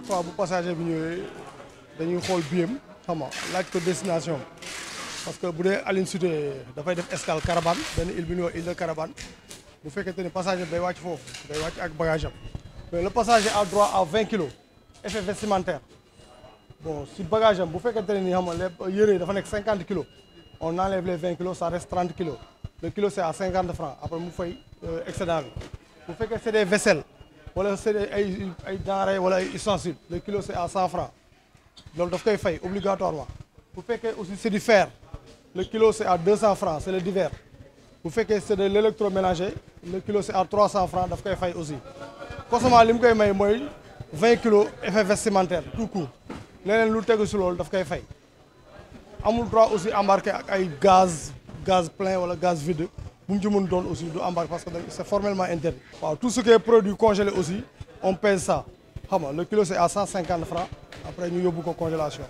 fois bu passager bi ñëwee dañuy xool biem xam nga laaj ko destination parce que bu dee Aline Sitoé dafay def escale Carabane benn île bi ñuy wax île de Carabane bu fekkente ni passager day wàcc foofu day wàcc ak bagage am mais le passager a droit à 20 kilos effet vestimentaire bon si bagage am bu fekkente ne ni xam nga les yére dafa nekk 50 kilos on enlève les 20 kilos ça reste 30 kilos le kilo c'est à 50 francs après mu fay excédent bi bu fekkee c'est des vaisselles wala c'est ay denrées wala ay ustensiles le kilo c'est à 100 francs loolu daf koy fay obligatoirement bu fekkee aussi c'est du fer le kilo c'est à 200 francs c'est le divers bu fekkee c'est de l'électroménager le kilo c'est à 300 francs daf koy fay aussi consommation li mu koy may mooy 20 kilos effet vestimentaire tout court leneen lu tegu si loolu daf koy fay amul droit aussi embarquer ak ay gaz plein wala gaz vide bu mu ci mën doon aussi du embarquer parce que c'est formellement interdit. waaw tout ce qui est produit congelé aussi on pèse ça xam nga le kilo c'est à 150 francs après ñu yóbbu ko congélation.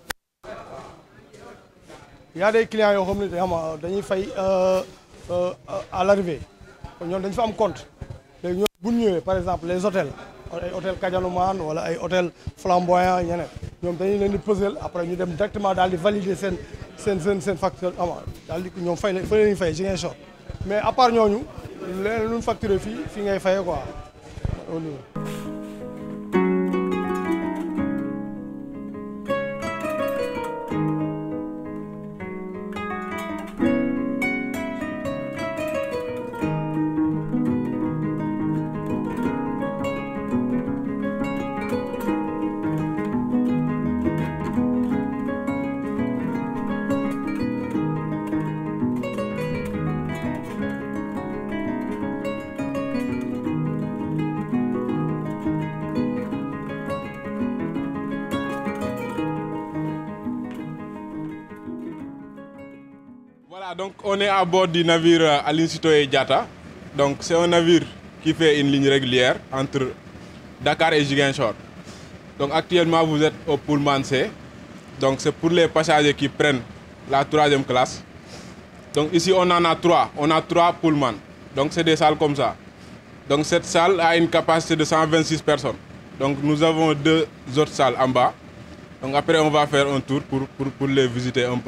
Il y a des clients yoo xam ne xam nga dañuy fay à l'arrivée ñoom dañu fa am compte léegi ñoom bu ñu ñëwee par exemple les hôtels ay hôtel Kadianoumane wala ay hôtel Flamboyant ñeneen ñoom dañuy leen di peser après ñu dem directement daal di valider seen facture ama daal di ñoom fay lañuy fay Ziguinchor mais à part ñooñu leneen lu ñu facturé fii ngay fayee quoi au niveau. Donc on est à bord du navire Aline Sitoé Diatta. Donc c'est un navire qui fait une ligne régulière entre Dakar et Ziguinchor. Donc actuellement vous êtes au Pullman C. Donc c'est pour les passagers qui prennent la 3e classe. Donc ici on en a 3. On a 3 Pullman. Donc c'est des salles comme ça. Donc cette salle a une capacité de 126 personnes. Donc nous avons 2 autres salles en bas. Donc après on va faire un tour pour les visiter un peu.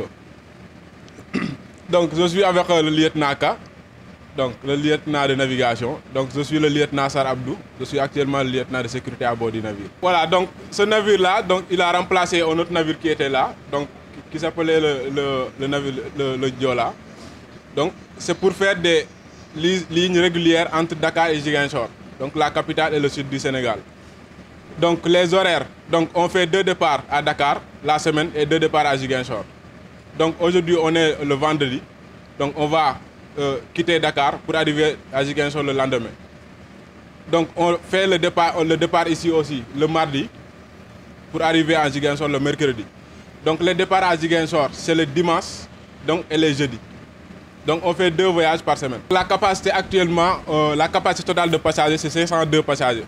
Donc je suis avec le lieutenant K, donc le lieutenant de navigation. Donc je suis le lieutenant Sar Abdou, je suis actuellement le lieutenant de sécurité à bord du navire. Voilà, donc ce navire-là, donc il a remplacé un autre navire qui était là, donc qui s'appelait le navire le Diola. Donc c'est pour faire des lignes régulières entre Dakar et Ziguinchor, donc la capitale et le sud du Sénégal. Donc les horaires, donc on fait 2 départs à Dakar la semaine et 2 départs à Ziguinchor. Donc aujourd'hui on est le vendredi, donc on va quitter Dakar pour arriver à Ziguinchor le lendemain. Donc on fait le départ ici aussi le mardi pour arriver à Ziguinchor le mercredi. Donc le départ à Ziguinchor c'est le dimanche donc, et les jeudis. Donc on fait 2 voyages par semaine. La capacité actuellement, la capacité totale de passagers c'est 502 passagers.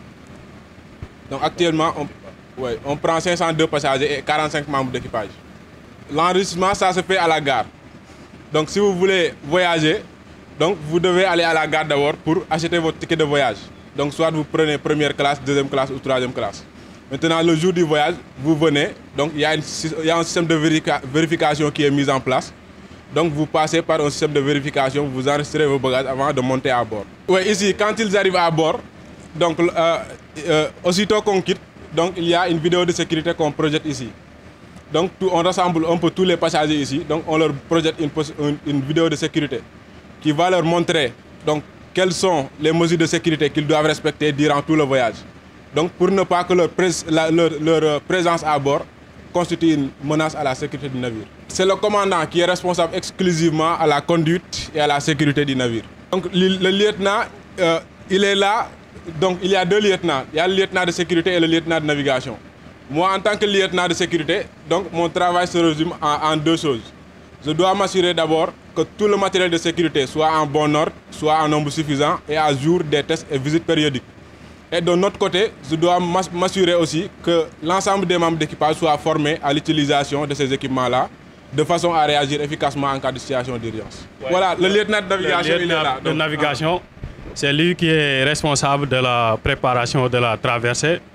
Donc actuellement on prend 502 passagers et 45 membres d'équipage. L'enregistrement, ça se fait à la gare. Donc si vous voulez voyager, donc vous devez aller à la gare d'abord pour acheter votre ticket de voyage. Donc soit vous prenez 1re classe, 2e classe ou 3e classe. Maintenant, le jour du voyage, vous venez, donc il y a un système de vérification qui est mis en place. Donc vous passez par un système de vérification, vous enregistrez vos bagages avant de monter à bord. Oui, ici, quand ils arrivent à bord, donc aussitôt qu'on quitte, donc il y a une vidéo de sécurité qu'on projette ici. Donc on rassemble un peu tous les passagers ici, donc on leur projette une vidéo de sécurité qui va leur montrer donc, quelles sont les mesures de sécurité qu'ils doivent respecter durant tout le voyage. Donc pour ne pas que leur présence à bord constitue une menace à la sécurité du navire. C'est le commandant qui est responsable exclusivement à la conduite et à la sécurité du navire. Donc le lieutenant, il est là, donc il y a 2 lieutenants, il y a le lieutenant de sécurité et le lieutenant de navigation. Moi, en tant que lieutenant de sécurité, donc mon travail se résume en 2 choses. Je dois m'assurer d'abord que tout le matériel de sécurité soit en bon ordre, soit en nombre suffisant et à jour des tests et visites périodiques. Et de notre côté, je dois m'assurer aussi que l'ensemble des membres d'équipage soient formés à l'utilisation de ces équipements-là, de façon à réagir efficacement en cas de situation d'urgence. Ouais. Voilà, le lieutenant de navigation, il est là. Le navigation, c'est lui qui est responsable de la préparation de la traversée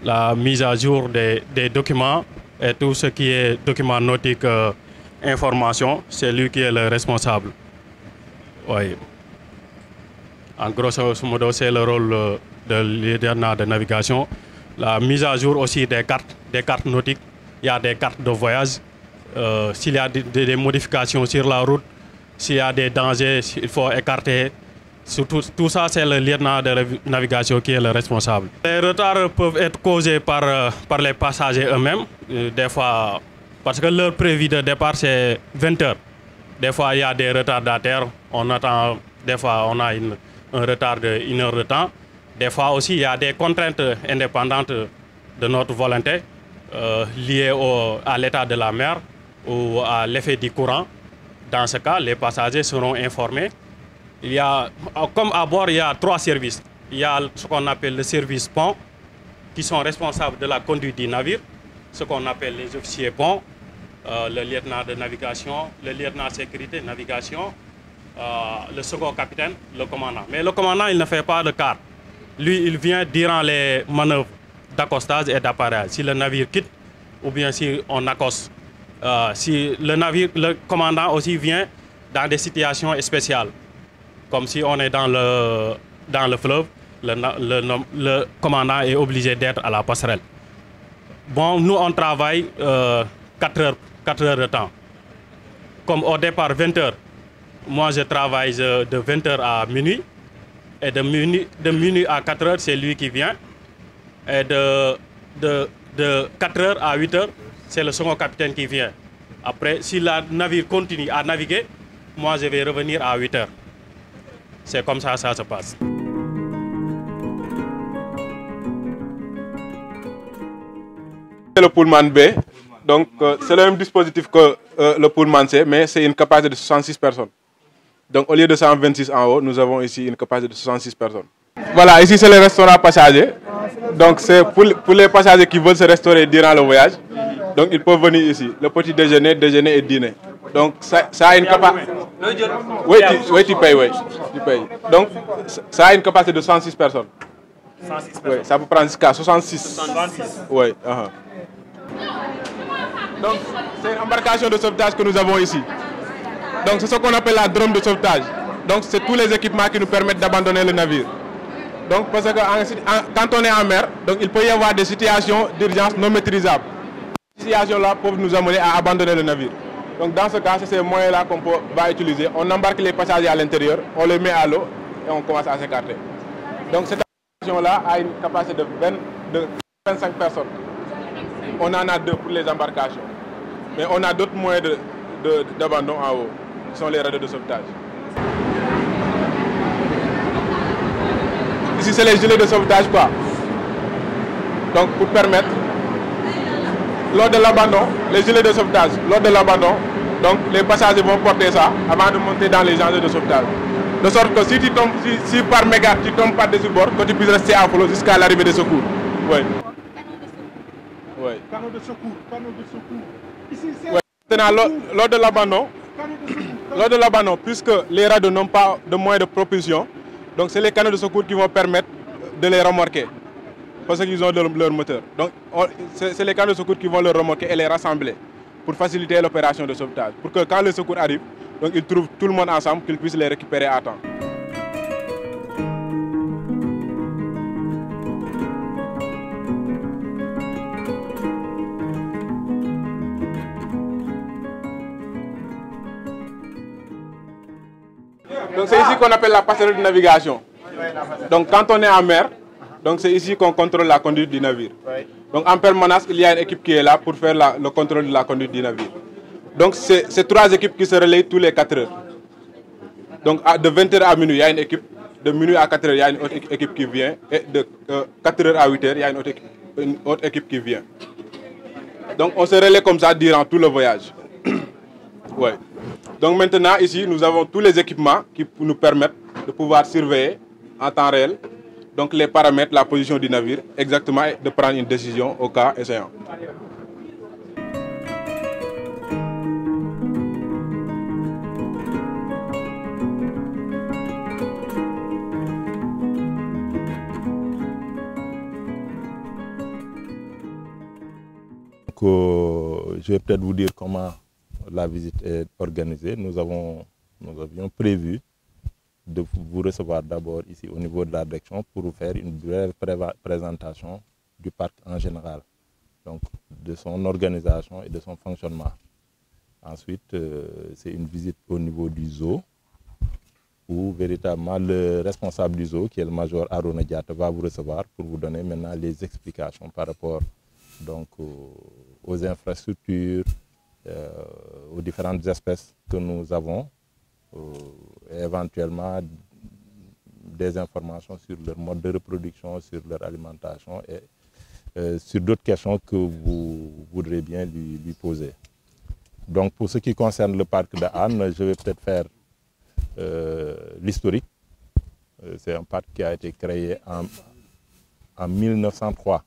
la mise à jour des documents et tout ce qui est documents nautiques, information, c'est lui qui est le responsable. Oui. En grosso modo, c'est le rôle de lieutenant de navigation. La mise à jour aussi des cartes nautiques. Il y a des cartes de voyage. S'il y a des modifications sur la route, s'il y a des dangers, il faut écarter. Surtout, tout ça, c'est le lieutenant de navigation qui est le responsable. Les retards peuvent être causés par les passagers eux-mêmes, des fois, parce que leur prévu de départ, c'est 20 heures. Des fois, il y a des retardataires, on attend, des fois, on a un retard de 1 heure de temps. Des fois aussi, il y a des contraintes indépendantes de notre volonté, liées à l'état de la mer ou à l'effet du courant. Dans ce cas, les passagers seront informés. Il y a, comme à bord, il y a 3 services. Il y a ce qu'on appelle le service pont, qui sont responsables de la conduite du navire, ce qu'on appelle les officiers pont, le lieutenant de navigation, le lieutenant de sécurité, navigation, le second capitaine, le commandant. Mais le commandant, il ne fait pas de quart. Lui, il vient durant les manœuvres d'accostage et d'appareil. Si le navire quitte, ou bien si on accoste. Si le commandant aussi vient dans des situations spéciales. Comme si on est dans le fleuve, le commandant est obligé d'être à la passerelle. Bon, nous, on travaille 4 heures de temps. Comme au départ, 20 heures. Moi, je travaille de 20 heures à minuit. Et de minuit à 4 heures, c'est lui qui vient. Et de 4 heures à 8 heures, c'est le second capitaine qui vient. Après, si le navire continue à naviguer, moi, je vais revenir à 8 heures. C'est comme ça se passe. C'est le Pullman B. Donc, c'est le même dispositif que le Pullman C, mais c'est une capacité de 66 personnes. Donc, au lieu de 126 en haut, nous avons ici une capacité de 66 personnes. Voilà, ici, c'est le restaurant passager. Donc, c'est pour les passagers qui veulent se restaurer durant le voyage. Donc, ils peuvent venir ici. Le petit déjeuner, déjeuner et dîner. Donc, ça a une capacité... Oui, tu payes, oui. Tu payes. Donc, ça a une capacité de 106 personnes. 106 personnes. Oui, ça peut prendre jusqu'à 66. 66. Oui. Donc, c'est une embarcation de sauvetage que nous avons ici. Donc, c'est ce qu'on appelle la drome de sauvetage. Donc, c'est tous les équipements qui nous permettent d'abandonner le navire. Donc, parce que quand on est en mer, donc, il peut y avoir des situations d'urgence non maîtrisables. Ces situations-là peuvent nous amener à abandonner le navire. Donc dans ce cas, c'est ces moyens-là qu'on va utiliser. On embarque les passagers à l'intérieur, on les met à l'eau et on commence à s'écarter. Donc cette embarcation-là a une capacité de 25 personnes. On en a 2 pour les embarcations. Mais on a d'autres moyens d'abandon en haut, qui sont les radeaux de sauvetage. Ici, c'est les gilets de sauvetage, quoi. Donc pour permettre... Lors de l'abandon, les gilets de sauvetage, lors de l'abandon, donc les passagers vont porter ça avant de monter dans les engins de sauvetage. De sorte que si tu tombes, si par mégarde tu tombes par-dessus bord, que tu puisses rester à flot jusqu'à l'arrivée des secours. Oui. Oui. Canaux de secours. Ici, c'est... Oui. Maintenant, lors de l'abandon, puisque les radeaux n'ont pas de moyens de propulsion, donc c'est les canaux de secours qui vont permettre de les remorquer. Parce qu'ils ont leur moteur. Donc, c'est les canaux de secours qui vont le remorquer et les rassembler pour faciliter l'opération de sauvetage. Pour que quand le secours arrive, donc ils trouvent tout le monde ensemble, qu'ils puissent les récupérer à temps. Donc, c'est ici qu'on appelle la passerelle de navigation. Donc, quand on est en mer, donc c'est ici qu'on contrôle la conduite du navire. Donc en permanence, il y a une équipe qui est là pour faire le contrôle de la conduite du navire. Donc c'est 3 équipes qui se relayent tous les 4 heures. Donc de 20 heures à minuit, il y a une équipe. De minuit à 4 heures, il y a une autre équipe qui vient. Et de 4 heures à 8 heures, il y a une autre équipe qui vient. Donc on se relaie comme ça durant tout le voyage. Ouais. Donc maintenant, ici, nous avons tous les équipements qui nous permettent de pouvoir surveiller en temps réel donc les paramètres, la position du navire, exactement, et de prendre une décision au cas échéant. je vais peut-être vous dire comment la visite est organisée. Nous avions prévu de vous recevoir d'abord ici au niveau de la direction pour vous faire une brève présentation du parc en général, donc de son organisation et de son fonctionnement. Ensuite, c'est une visite au niveau du zoo où véritablement le responsable du zoo, qui est le major Arona Diatta, va vous recevoir pour vous donner maintenant les explications par rapport donc, aux infrastructures, aux différentes espèces que nous avons, et éventuellement des informations sur leur mode de reproduction, sur leur alimentation et sur d'autres questions que vous voudrez bien lui poser. Donc pour ce qui concerne le parc de Hann, je vais peut-être faire l'historique. C'est un parc qui a été créé en 1903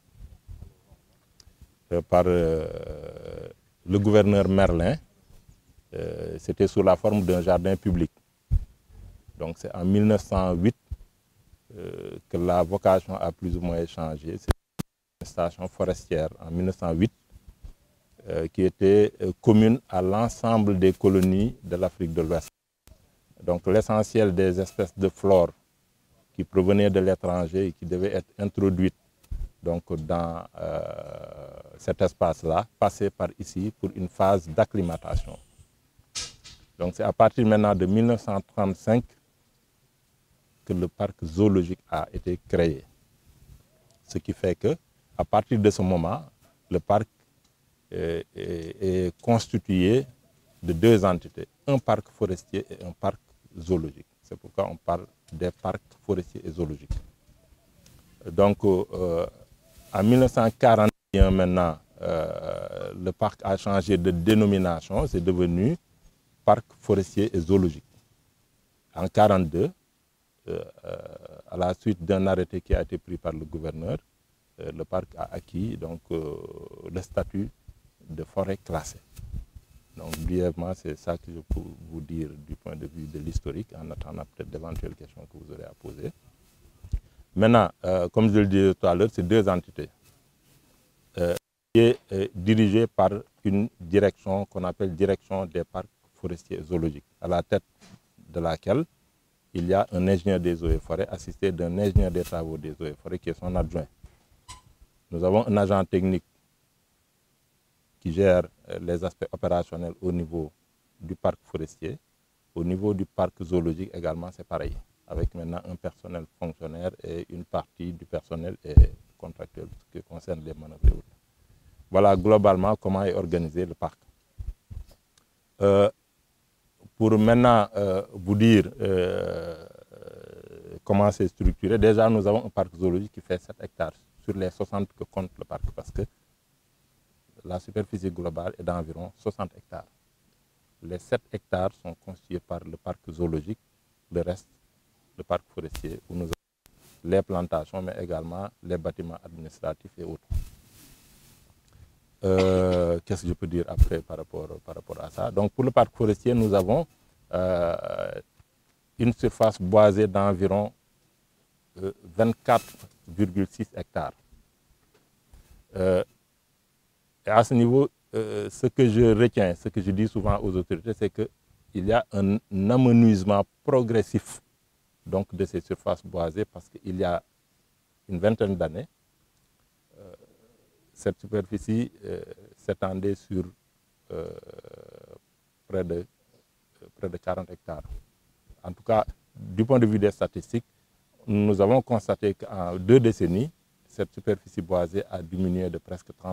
par le gouverneur Merlin. C'était sous la forme d'un jardin public. Donc c'est en 1908 que la vocation a plus ou moins changé. C'est une station forestière en 1908 qui était commune à l'ensemble des colonies de l'Afrique de l'Ouest. Donc l'essentiel des espèces de flore qui provenaient de l'étranger et qui devaient être introduites donc, dans cet espace-là, passaient par ici pour une phase d'acclimatation. Donc c'est à partir maintenant de 1935 que le parc zoologique a été créé. Ce qui fait que à partir de ce moment, le parc est constitué de deux entités, un parc forestier et un parc zoologique. C'est pourquoi on parle des parcs forestiers et zoologiques. Donc en 1941 maintenant, le parc a changé de dénomination, c'est devenu parc forestier et zoologique. En 1942, à la suite d'un arrêté qui a été pris par le gouverneur, le parc a acquis donc, le statut de forêt classée. Donc brièvement, c'est ça que je peux vous dire du point de vue de l'historique, en attendant peut-être d'éventuelles questions que vous aurez à poser. Maintenant, comme je le disais tout à l'heure, c'est deux entités qui est dirigée par une direction qu'on appelle direction des parcs forestiers et zoologiques, à la tête de laquelle il y a un ingénieur des eaux et forêts assisté d'un ingénieur des travaux des eaux et forêts qui est son adjoint. Nous avons un agent technique qui gère les aspects opérationnels au niveau du parc forestier. Au niveau du parc zoologique également, c'est pareil, avec maintenant un personnel fonctionnaire et une partie du personnel est contractuel, ce qui concerne les manœuvres et autres. Voilà globalement comment est organisé le parc. Pour maintenant vous dire comment c'est structuré, déjà nous avons un parc zoologique qui fait 7 hectares sur les 60 que compte le parc, parce que la superficie globale est d'environ 60 hectares. Les 7 hectares sont constitués par le parc zoologique, le reste, le parc forestier, où nous avons les plantations, mais également les bâtiments administratifs et autres. Qu'est-ce que je peux dire après par rapport à ça? Donc pour le parc forestier, nous avons une surface boisée d'environ 24,6 hectares. Et à ce niveau, ce que je retiens, ce que je dis souvent aux autorités, c'est qu'il y a un amenuisement progressif donc, de ces surfaces boisées, parce qu'il y a une vingtaine d'années, cette superficie s'étendait sur près de 40 hectares. En tout cas, du point de vue des statistiques, nous avons constaté qu'en 2 décennies, cette superficie boisée a diminué de presque 30%.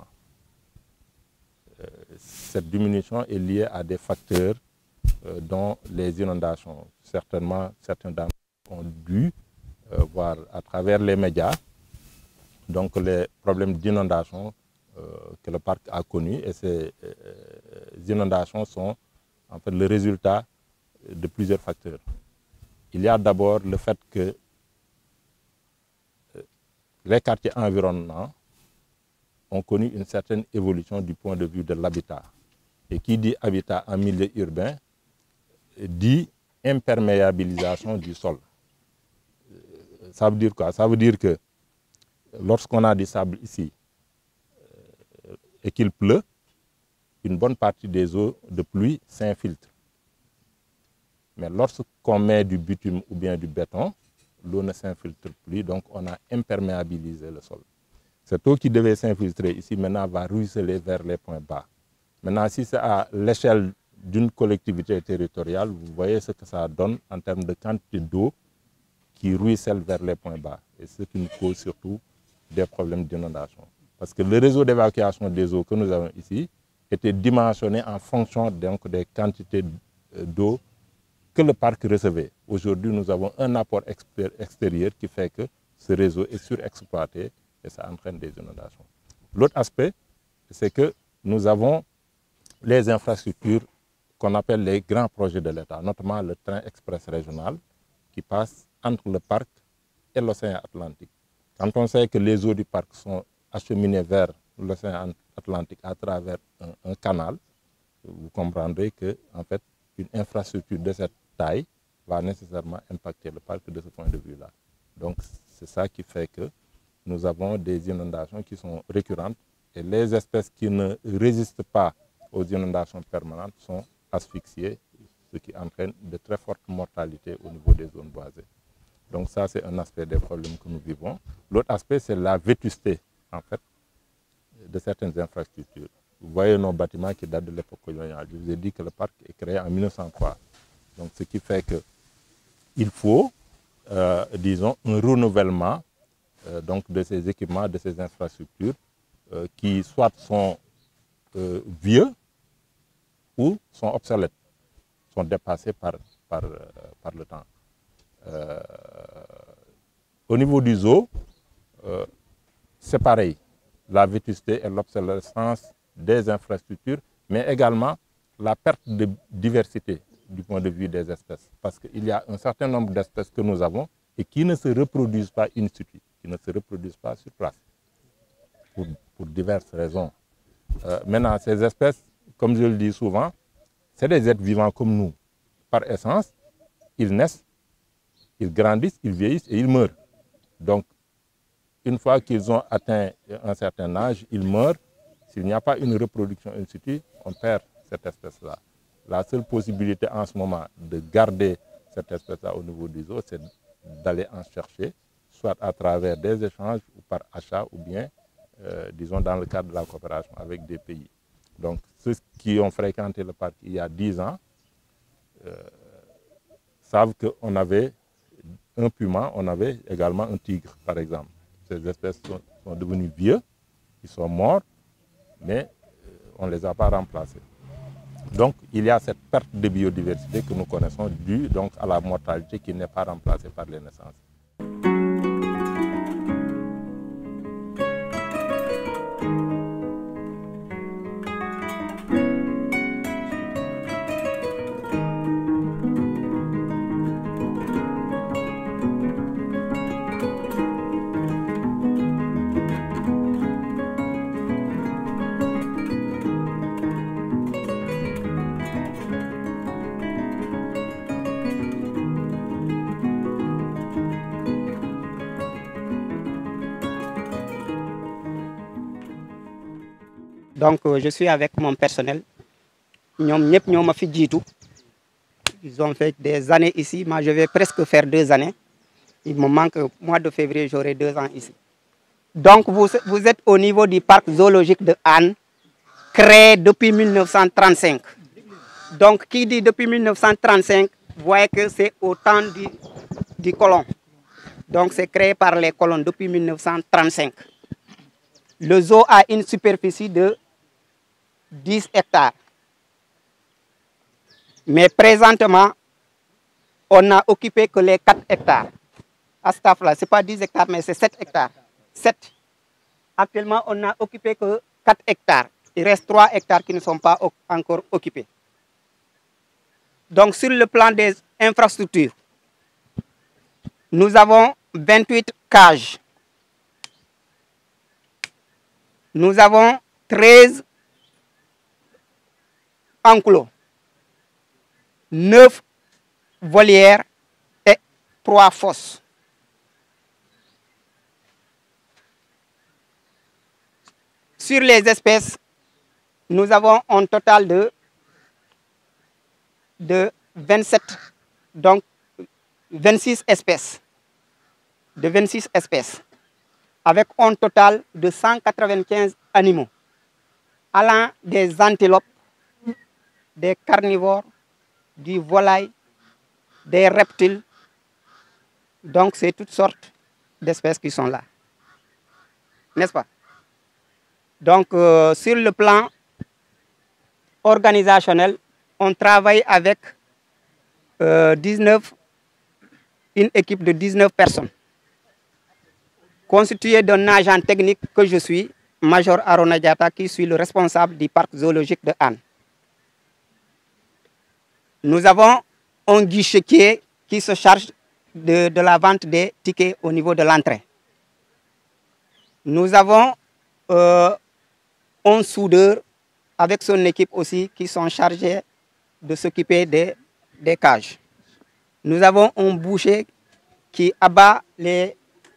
Cette diminution est liée à des facteurs dont les inondations. Certainement, certains d'entre nous ont dû voir à travers les médias donc les problèmes d'inondation que le parc a connus, et ces inondations sont en fait le résultat de plusieurs facteurs. Il y a d'abord le fait que les quartiers environnants ont connu une certaine évolution du point de vue de l'habitat. Et qui dit habitat en milieu urbain dit imperméabilisation du sol. Ça veut dire quoi? Ça veut dire que lorsqu'on a du sable ici, et qu'il pleut, une bonne partie des eaux de pluie s'infiltre. Mais lorsqu'on met du bitume ou bien du béton, l'eau ne s'infiltre plus, donc on a imperméabilisé le sol. Cette eau qui devait s'infiltrer ici maintenant va ruisseler vers les points bas. Maintenant, si c'est à l'échelle d'une collectivité territoriale, vous voyez ce que ça donne en termes de quantité d'eau qui ruisselle vers les points bas. Et c'est une cause surtout des problèmes d'inondation. Parce que le réseau d'évacuation des eaux que nous avons ici était dimensionné en fonction donc des quantités d'eau que le parc recevait. Aujourd'hui, nous avons un apport extérieur qui fait que ce réseau est surexploité et ça entraîne des inondations. L'autre aspect, c'est que nous avons les infrastructures qu'on appelle les grands projets de l'État, notamment le train express régional qui passe entre le parc et l'océan Atlantique. Quand on sait que les eaux du parc sont acheminées vers l'océan Atlantique à travers un canal, vous comprendrez que en fait, une infrastructure de cette taille va nécessairement impacter le parc de ce point de vue-là. Donc c'est ça qui fait que nous avons des inondations qui sont récurrentes et les espèces qui ne résistent pas aux inondations permanentes sont asphyxiées, ce qui entraîne de très fortes mortalités au niveau des zones boisées. Donc ça, c'est un aspect des problèmes que nous vivons. L'autre aspect, c'est la vétusté, en fait, de certaines infrastructures. Vous voyez nos bâtiments qui datent de l'époque coloniale. Je vous ai dit que le parc est créé en 1903. Donc ce qui fait qu'il faut, disons, un renouvellement donc de ces équipements, de ces infrastructures qui soit sont vieux ou sont obsolètes, sont dépassés par le temps. Au niveau du zoo, c'est pareil. La vétusté et l'obsolescence des infrastructures, mais également la perte de diversité du point de vue des espèces. Parce qu'il y a un certain nombre d'espèces que nous avons et qui ne se reproduisent pas in situ, qui ne se reproduisent pas sur place, pour diverses raisons. Maintenant, ces espèces, comme je le dis souvent, c'est des êtres vivants comme nous. Par essence, ils naissent, ils grandissent, ils vieillissent et ils meurent. Donc, une fois qu'ils ont atteint un certain âge, ils meurent. S'il n'y a pas une reproduction in situ, on perd cette espèce-là. La seule possibilité en ce moment de garder cette espèce-là au niveau du zoo, c'est d'aller en chercher, soit à travers des échanges ou par achat ou bien, disons, dans le cadre de la coopération avec des pays. Donc, ceux qui ont fréquenté le parc il y a 10 ans savent qu'on avait un puma, on avait également un tigre, par exemple. Ces espèces sont devenues vieux, ils sont morts, mais on ne les a pas remplacés. Donc, il y a cette perte de biodiversité que nous connaissons due donc, à la mortalité qui n'est pas remplacée par les naissances. Donc, je suis avec mon personnel. Ils ont fait des années ici. Moi, je vais presque faire 2 années. Il me manque, mois de février, j'aurai 2 ans ici. Donc, vous êtes au niveau du parc zoologique de Hann, créé depuis 1935. Donc, qui dit depuis 1935, vous voyez que c'est au temps du colon. Donc, c'est créé par les colons depuis 1935. Le zoo a une superficie de 10 hectares. Mais présentement, on n'a occupé que les 4 hectares. À ce stade-là, ce n'est pas 10 hectares, mais c'est 7 hectares. 7. Actuellement, on n'a occupé que 4 hectares. Il reste 3 hectares qui ne sont pas encore occupés. Donc, sur le plan des infrastructures, nous avons 28 cages. Nous avons 13 enclos, 9 volières et 3 fosses. Sur les espèces, nous avons un total de 27, donc 26 espèces, avec un total de 195 animaux, allant des antilopes, des carnivores, du volaille, des reptiles. Donc c'est toutes sortes d'espèces qui sont là, n'est-ce pas? Donc sur le plan organisationnel, on travaille avec une équipe de 19 personnes, constituée d'un agent technique que je suis, Major Arona Diatta, qui suis le responsable du parc zoologique de Hann. Nous avons un guichetier qui se charge de la vente des tickets au niveau de l'entrée. Nous avons un soudeur avec son équipe aussi qui sont chargés de s'occuper des cages. Nous avons un boucher qui abat les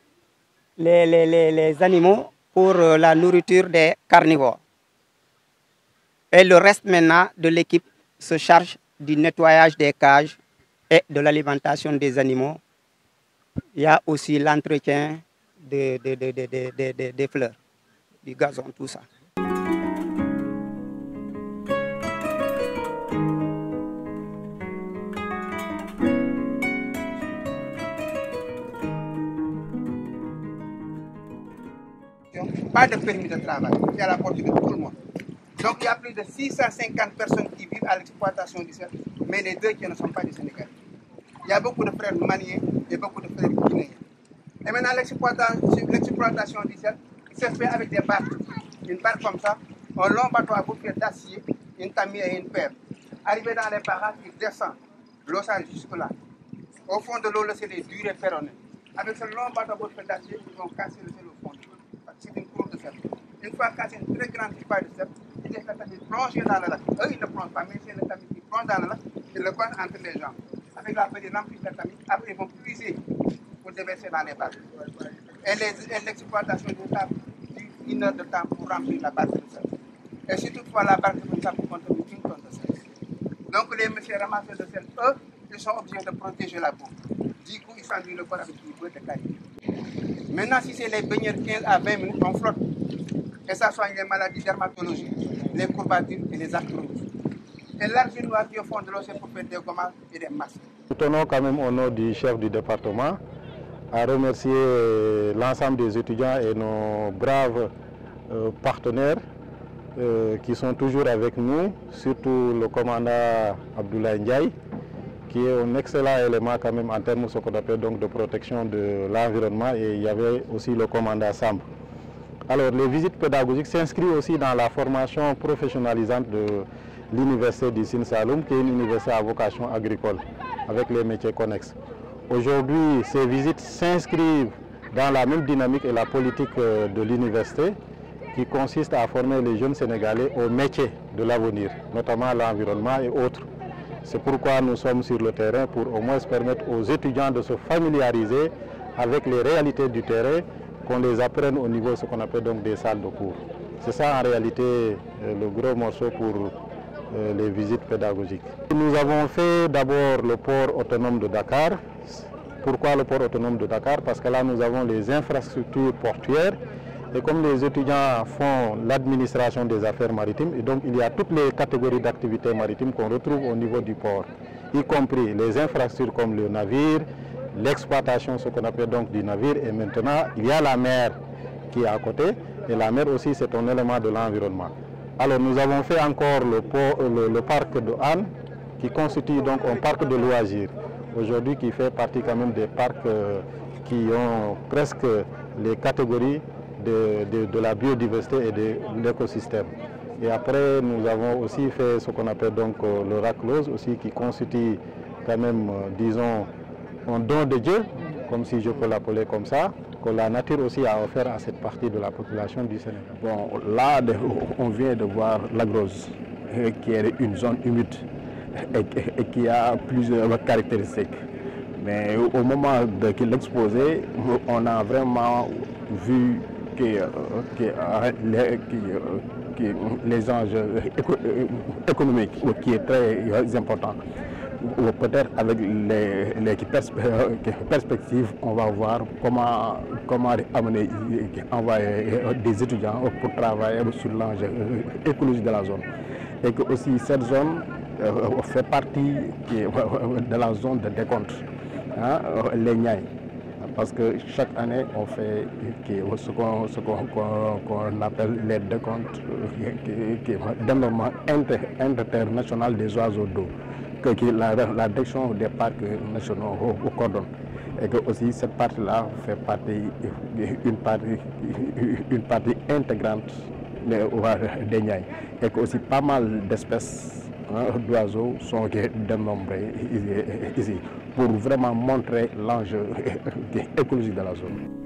animaux pour la nourriture des carnivores. Et le reste maintenant de l'équipe se charge du nettoyage des cages et de l'alimentation des animaux. Il y a aussi l'entretien des fleurs, du gazon, tout ça. Pas de permis de travail, c'est à la portée de tout le monde. Donc il y a plus de 650 personnes qui vivent à l'exploitation du sel, mais les deux qui ne sont pas des Sénégalais. Il y a beaucoup de frères maliens et beaucoup de frères guinéens. Et maintenant l'exploitation du sel se fait avec des barques. Une barque comme ça, un long bateau à bouffée d'acier, une tamis et une paire. Arrivé dans les parages, il descend. L'eau s'arrive jusque là. Au fond de l'eau, c'est des durées ferronnées. Avec ce long bateau à bouffée d'acier, ils vont casser le sel au fond. C'est une courbe de sel. Une fois cassé une très grande paille de sel, ils laissent la tamis plonger dans le lac. Eux, ils ne plongent pas, mais c'est le tamis qui plonge dans le lac et le coin entre les jambes. Avec la petite lampe de la tamis, après ils vont puiser pour déverser dans les barques. Et l'exploitation du sable dure 1 heure de temps pour remplir la barque de sel. Et si toutefois la barque de sable contenir 1 tonne de sel. Donc les messieurs ramasseurs de sel, eux, ils sont obligés de protéger la boue. Du coup, ils s'enduisent le corps avec du beurre de qualité. Maintenant, si c'est les baigneurs 15 à 20 minutes, on flotte. Et ça soigne les maladies dermatologiques, les courbatures et les arthroses. Et l'argile noire qui est au fond de l'eau, c'est pour faire des gommages et des masques. Nous tenons quand même au nom du chef du département à remercier l'ensemble des étudiants et nos braves partenaires qui sont toujours avec nous, surtout le commandant Abdoulaye Ndiaye, qui est un excellent élément quand même en termes de ce qu'on appelle donc de protection de l'environnement, et il y avait aussi le commandant Samb. Alors les visites pédagogiques s'inscrivent aussi dans la formation professionnalisante de l'université du Sine Saloum, qui est une université à vocation agricole, avec les métiers connexes. Aujourd'hui, ces visites s'inscrivent dans la même dynamique et la politique de l'université, qui consiste à former les jeunes Sénégalais aux métiers de l'avenir, notamment l'environnement et autres. C'est pourquoi nous sommes sur le terrain pour au moins permettre aux étudiants de se familiariser avec les réalités du terrain, qu'on les apprenne au niveau de ce qu'on appelle donc des salles de cours. C'est ça en réalité le gros morceau pour les visites pédagogiques. Nous avons fait d'abord le port autonome de Dakar. Pourquoi le port autonome de Dakar? Parce que là nous avons les infrastructures portuaires. Et comme les étudiants font l'administration des affaires maritimes, et donc il y a toutes les catégories d'activités maritimes qu'on retrouve au niveau du port, y compris les infrastructures comme le navire, l'exploitation, ce qu'on appelle donc du navire, et maintenant il y a la mer qui est à côté, et la mer aussi c'est un élément de l'environnement. Alors nous avons fait encore le parc de Hann, qui constitue donc un parc de loisirs, aujourd'hui qui fait partie quand même des parcs qui ont presque les catégories de la biodiversité et de l'écosystème. Et après, nous avons aussi fait ce qu'on appelle donc le raclose, aussi qui constitue quand même, disons, un don de Dieu, comme si je peux l'appeler comme ça, que la nature aussi a offert à cette partie de la population du Sénégal. Bon, là, on vient de voir l'Agrose, qui est une zone humide et qui a plusieurs caractéristiques. Mais au moment de l'exposer, on a vraiment vu les enjeux économiques qui est très important. Ou peut-être avec les perspectives, on va voir comment amener, envoyer des étudiants pour travailler sur l'enjeu écologique de la zone. Et que aussi cette zone fait partie de la zone de décompte, hein, les Niayes. Parce que chaque année, on fait ce qu'on appelle les décomptes d'endormement international des oiseaux d'eau, que la direction des parcs nationaux coordonne. Et que aussi cette partie-là fait une partie intégrante des Niayes. Et que aussi pas mal d'espèces d'oiseaux sont dénombrés ici pour vraiment montrer l'enjeu écologique de la zone.